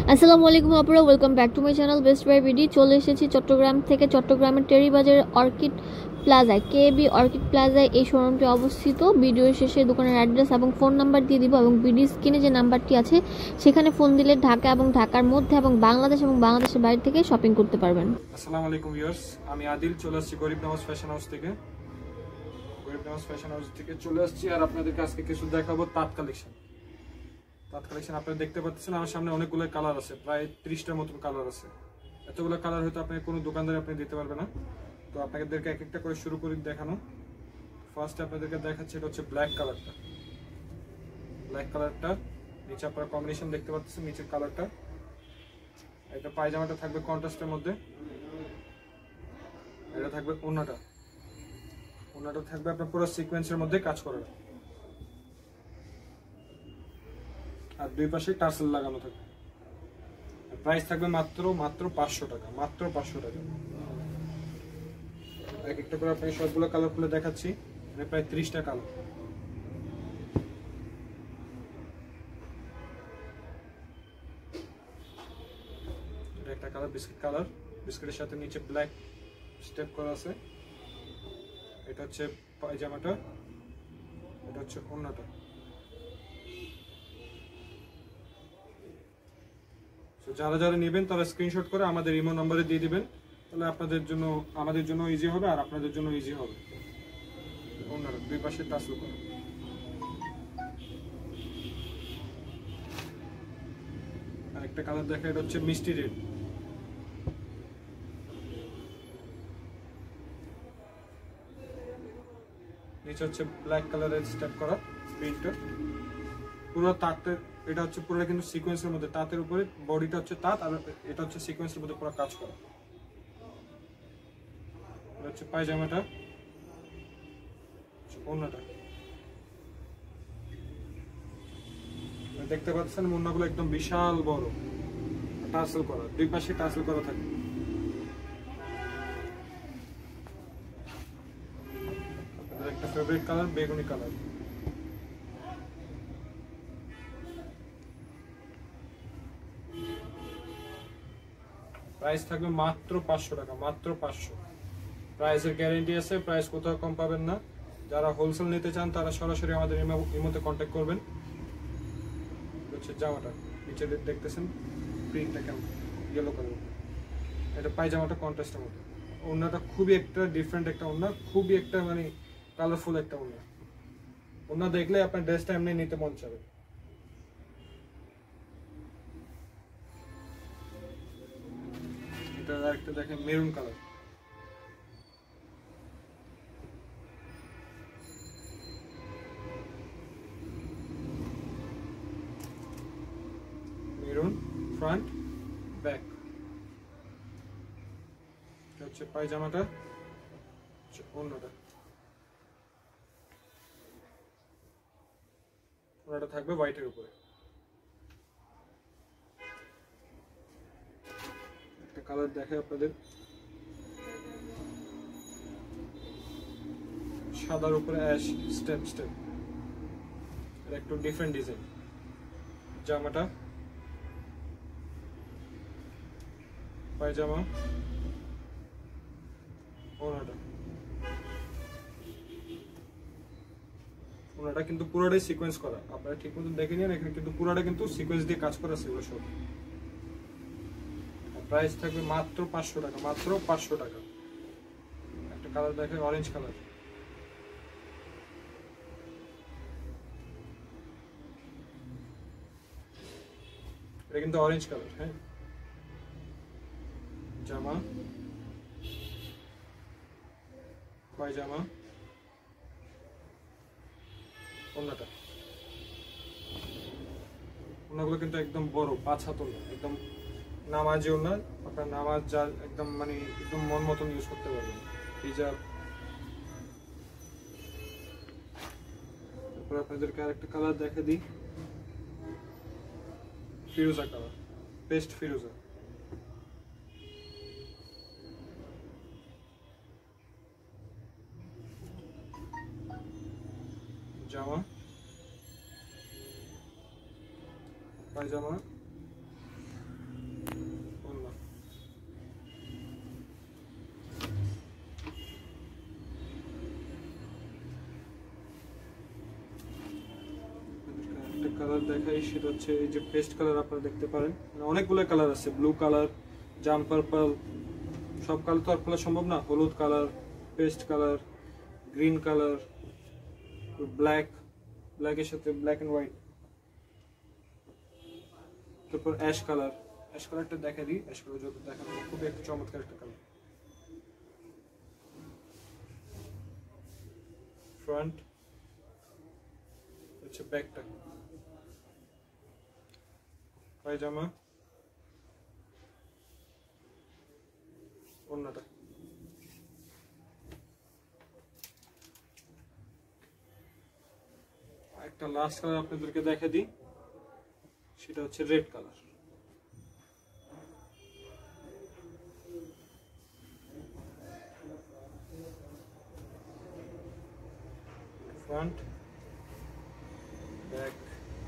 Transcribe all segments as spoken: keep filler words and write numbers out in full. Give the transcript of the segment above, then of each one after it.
আসসালামু আলাইকুম আপুরা, welcome back to my channel best buy BD. চলে এসেছি চট্টগ্রাম থেকে। চট্টগ্রামের টেরি বাজারের অর্কিড প্লাজায়, কে বি অর্কিড প্লাজায় এই শোরুমটি অবস্থিত। ভিডিওর শেষে দোকানের অ্যাড্রেস এবং ফোন নাম্বার দিয়ে দিব, এবং বিডি স্ক্রিনে যে নাম্বারটি আছে সেখানে ফোন দিলে ঢাকা এবং ঢাকার মধ্যে এবং বাংলাদেশ এবং বাংলাদেশের বাইরে থেকে শপিং করতে পারবেন। আসসালামু আলাইকুম ভিউয়ার্স, আমি আদিল চলে আসছি গরিব নওয়াজ ফ্যাশন হাউস থেকে। গরিব নওয়াজ ফ্যাশন হাউস থেকে চলে আসছি আর আপনাদেরকে আজকে কিছু দেখাবো তাঁত কালেকশন। তাঁত কালেকশন আপনারা দেখতে পাচ্ছেন আমার সামনে অনেকগুলো কালার আছে, প্রায় ত্রিশটার মতন কালার আছে। এতগুলো কালার হয়তো আপনি কোনো দোকানদারে আপনি দিতে পারবে না, তো আপনাদেরকে এক একটা করে শুরু করে দেখানো। ফার্স্টে আপনাদেরকে দেখাচ্ছি, এটা হচ্ছে ব্ল্যাক কালারটা। ব্ল্যাক কালারটা নিচে আপনারা কম্বিনেশন দেখতে পাচ্ছেন, নিচের কালারটা। এটা পায়জামাটা থাকবে কন্ট্রাস্টের মধ্যে, এটা থাকবে ওড়নাটা। ওড়নাটা থাকবে আপনার পুরো সিকোয়েন্সের মধ্যে কাজ করা, আর দুই পাশে টার্সেল লাগানো থাকবে। প্রাইস থাকবে মাত্র মাত্র পাঁচশো টাকা, মাত্র পাঁচশো টাকা। এক একটা করে আপনাকে সবগুলো কালার খুলে দেখাচ্ছি, মানে প্রায় ত্রিশটা কালার। এটা একটা কালার বিস্কিট কালার, বিস্কিটের সাথে নিচে ব্ল্যাক স্টেপ করা আছে। এটা হচ্ছে পায়জামাটা, এটা হচ্ছে ওড়নাটা। যারা যারা নেবেন তারা স্ক্রিনশট করে আমাদের ইমো নম্বরে দিয়ে দিবেন, তাহলে আপনাদের জন্য আমাদের জন্য ইজি হবে আর আপনাদের জন্য ইজি হবে। ওড়নাটা দুই পাশে টাসেল করা। আর একটা কালার দেখা, এটা হচ্ছে মিষ্টি রেড। নিচে হচ্ছে ব্ল্যাক কালারের স্টেপ করা প্রিন্টটা, পুরো তাঁতের। এটা হচ্ছে পুরো কিন্তু সিকোয়েন্সের মধ্যে, তাঁতের উপরে বডিটা হচ্ছে তাঁত, আর এটা হচ্ছে সিকোয়েন্সের মধ্যে পুরো কাজ করা। এটা হচ্ছে পায়জামাটা, ওড়নাটা দেখতে পাচ্ছেন। ওড়নাগুলো একদম বিশাল বড়, টাসেল করা, দুই পাশে টাসেল করা থাকে। একটা ফেভারিট কালার বেগুনি কালার। প্রাইস থাকবে মাত্র পাঁচশো টাকা, মাত্র পাঁচশো। প্রাইসের গ্যারেন্টি আছে, প্রাইস কোথাও কম পাবেন না। যারা হোলসেল নিতে চান তারা সরাসরি আমাদের ইমোতে কন্ট্যাক্ট করবেন। হচ্ছে জামাটা নিচে দেখতেছেন প্রিন্টটা কেমন, ইয়েলো কালার। এটা পায়জামাটা কন্ট্রাস্টের মতো। ওড়নাটা খুবই একটা ডিফারেন্ট একটা ওড়না, খুবই একটা মানে কালারফুল একটা ওড়না। ওড়না দেখলে আপনার ড্রেসটা এমনি নিতে মন চাবে। এটা আরেকটা দেখেন maroon colour, maroon front back. এটা হচ্ছে পায়জামাটা, ওড়নাটা। ওড়নাটা থাকবে হোয়াইটের উপরে। একটা কালার দেখে আপনাদের, সাদার উপরে অ্যাশ স্টেপ স্টেপ, এটা একটু ডিফারেন্ট ডিজাইন। জামাটা, পায়জামা, ওড়নাটা। ওড়নাটা কিন্তু পুরোটাই সিকোয়েন্স করা, আপনারা ঠিক মতো দেখে নিন। এখানে কিন্তু পুরোটা কিন্তু সিকোয়েন্স দিয়ে কাজ করা আছে এগুলো সব। প্রাইস থাকবে মাত্র পাঁচশো টাকা, মাত্র পাঁচশো টাকা। একটা কালার দেখে অরেঞ্জ কালার, এটা কিন্তু অরেঞ্জ কালার। হ্যাঁ, জামা, পায়জামা, ওড়নাটা। ওড়নাগুলো কিন্তু একদম বড়, পাঁচ হাত ওড়না, একদম নামাজি ওড়না। আপনার নামাজ যা একদম মানে একদম মন মতন ইউজ করতে পারবেন। হিজাব। তারপর আপনাদেরকে আরেকটা কালার দেখে দিই, ফিরোজা কালার, পেস্ট ফিরোজা। জামা, পায়জামা, দেখাই সেটা হচ্ছে এই যে পেস্ট কালার আপনারা দেখতে পারেন, মানে অনেকগুলো কালার আছে, ব্লু কালার, জাম পার্পল, সব কালার তো আর খোলা সম্ভব না, হলুদ colour, paste colour, green colour, black, ব্ল্যাকের সাথে ব্ল্যাক এন্ড হোয়াইট, তারপর অ্যাশ কালার, অ্যাশ কালারটা দেখা দিই, অ্যাশ কালার যত দেখানো খুবই একটা চমৎকার একটা কালার। ফ্রন্ট হচ্ছে ব্যাকটা, পায়জামা, ওড়নাটা, একটা লাস্ট কালার আপনাদেরকে দেখা দিই, সেটা হচ্ছে রেড কালার। ফ্রন্ট, ব্যাক,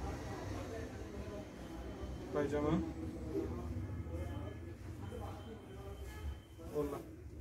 পায়জামা, ওড়না।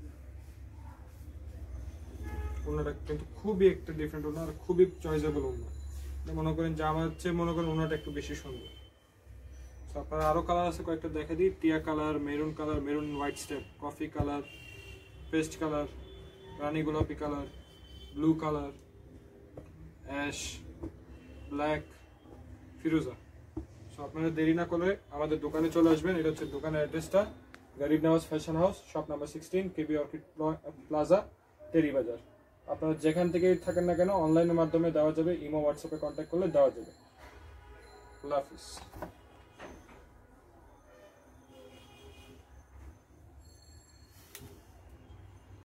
ওড়নাটা কিন্তু খুবই একটা ডিফারেন্ট ওড়না, আর খুবই চয়েসেবল ওড়না। মনে করেন জামা হচ্ছে, মনে করেন ওড়নাটা একটু বেশি সুন্দর। আপনার আরো কালার আছে কয়েকটা দেখা দিই, টিয়া colour, maroon colour, maroon white step, coffee colour, paste colour, রানী গোলাপি colour, blue colour, ash, black, ফিরোজা। সো আপনারা দেরি না করে আমাদের দোকানে চলে আসবেন। এটা হচ্ছে দোকানের অ্যাড্রেসটা, Garib Nawaz fashion house, shop number sixteen, KB orchid plaza, Terry Bazar. আপনারা যেখান থেকেই থাকেন না কেন অনলাইনের মাধ্যমে দেওয়া যাবে, ইমো হোয়াটসঅ্যাপে কন্ট্যাক্ট করলে দেওয়া যাবে। আল্লাহ হাফিজ।